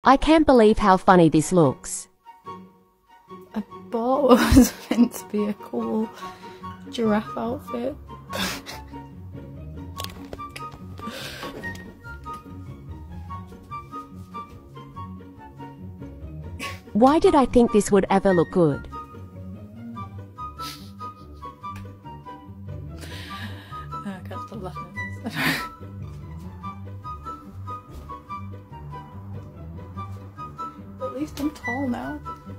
I can't believe how funny this looks. I thought it was meant to be a cool giraffe outfit. Why did I think this would ever look good? I can't stop laughing. At least I'm tall now.